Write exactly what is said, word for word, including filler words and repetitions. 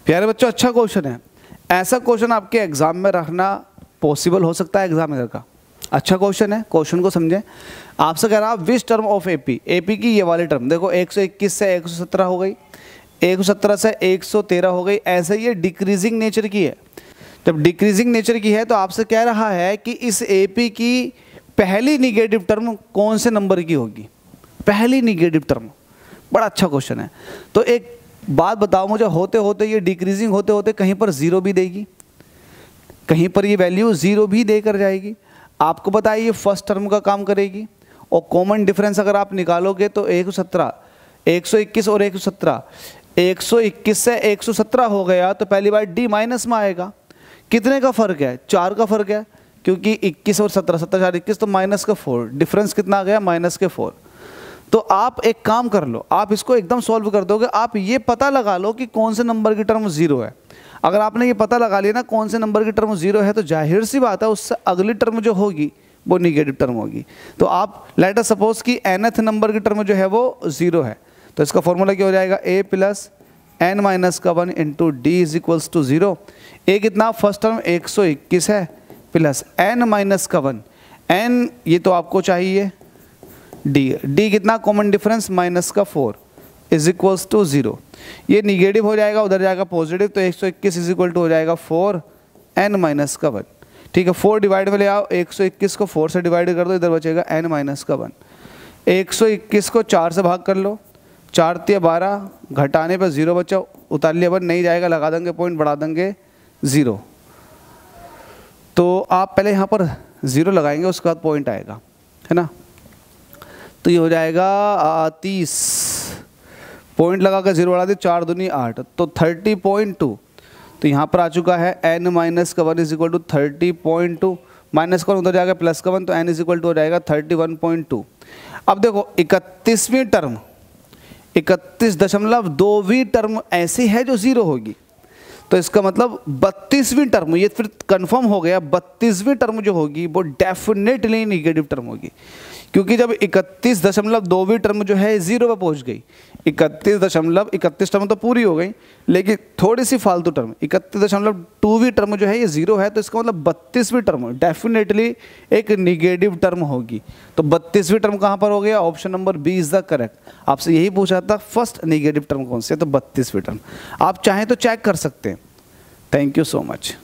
प्यारे बच्चों, अच्छा क्वेश्चन है। ऐसा क्वेश्चन आपके एग्जाम में रखना पॉसिबल हो सकता है एग्जामिनर का। अच्छा क्वेश्चन है, क्वेश्चन को समझें। आपसे कह रहा है which term of AP, AP की ये वाली टर्म देखो, एक सौ इक्कीस से एक सौ सत्रह हो गई, एक सौ सत्रह से एक सौ तेरह हो गई। ऐसे ये डिक्रीजिंग नेचर की है। जब डिक्रीजिंग नेचर की है तो आपसे कह रहा है कि इस एपी की पहली निगेटिव टर्म कौन से नंबर की होगी, पहली निगेटिव टर्म। बड़ा अच्छा क्वेश्चन है। तो एक बात बताओ मुझे, होते होते ये डिक्रीजिंग होते होते कहीं पर ज़ीरो भी देगी, कहीं पर ये वैल्यू ज़ीरो भी देकर जाएगी। आपको पता है ये फर्स्ट टर्म का काम करेगी। और कॉमन डिफरेंस अगर आप निकालोगे तो एक सौ सत्रह, एक सौ इक्कीस और एक सौ सत्रह, एक सौ इक्कीस से एक सौ सत्रह हो गया तो पहली बार डी माइनस में आएगा। कितने का फ़र्क है? चार का फ़र्क है, क्योंकि इक्कीस और सत्रह, सत्रह चार इक्कीस, तो माइनस का फोर, डिफरेंस कितना आ गया? माइनस के फोर। तो आप एक काम कर लो, आप इसको एकदम सॉल्व कर दोगे। आप ये पता लगा लो कि कौन से नंबर की टर्म ज़ीरो है। अगर आपने ये पता लगा लिया ना कौन से नंबर की टर्म ज़ीरो है, तो जाहिर सी बात है उससे अगली टर्म जो होगी वो निगेटिव टर्म होगी। तो आप लेट अस सपोज कि एनथ नंबर की टर्म जो है वो ज़ीरो है, तो इसका फॉर्मूला क्या हो जाएगा? ए प्लस एन माइनस का one into d is equals to zero. A कितना? फर्स्ट टर्म एक सौ इक्कीस है, प्लस एन माइनस का वन, एन ये तो आपको चाहिए, डी डी कितना? कॉमन डिफरेंस माइनस का four is equals to zero. ये निगेटिव हो जाएगा, उधर जाएगा पॉजिटिव, तो एक सौ इक्कीस इज इक्वल टू हो जाएगा फोर एन माइनस का वन। ठीक है, फोर डिवाइड में ले आओ, एक सौ इक्कीस को फोर से डिवाइड कर दो, इधर बचेगा एन माइनस का वन। एक सौ इक्कीस को चार से भाग कर लो, चार तिया बारह, घटाने पर ज़ीरो बचा, उतार लिया वन नहीं जाएगा, लगा देंगे पॉइंट, बढ़ा देंगे ज़ीरो। तो आप पहले यहाँ पर ज़ीरो लगाएंगे, उसके बाद पॉइंट आएगा, है ना। तो ये हो जाएगा तीस, पॉइंट लगा कर जीरो बढ़ा दे, चार दूनी आठ, तो थर्टी पॉइंट टू। तो यहाँ पर आ चुका है एन माइनस का one is equal to thirty point two, minus का वन उधर जाएगा प्लस का वन, तो एन इज इक्वल टू हो जाएगा थर्टी वन पॉइंट टू। अब देखो इकतीसवीं टर्म, इकतीस दशमलव दोवीं टर्म ऐसी है जो ज़ीरो होगी, तो इसका मतलब बत्तीसवीं टर्म, ये फिर कंफर्म हो गया, बत्तीसवीं टर्म जो होगी वो डेफिनेटली निगेटिव टर्म होगी। क्योंकि जब इकतीस दशमलव दोवीं टर्म जो है जीरो पर पहुंच गई, इकतीस दशमलव इकतीस टर्म तो पूरी हो गई, लेकिन थोड़ी सी फालतू टर्म इकतीस दशमलव टूवीं टर्म जो है ये जीरो है, तो इसका मतलब बत्तीसवीं टर्म डेफिनेटली एक निगेटिव टर्म होगी। तो बत्तीसवीं टर्म कहाँ पर हो गया? Option number B is the correct. आपसे यही पूछा था फर्स्ट निगेटिव टर्म कौन सी है, तो बत्तीसवीं टर्म। आप चाहें तो चेक कर सकते हैं। Thank you so much.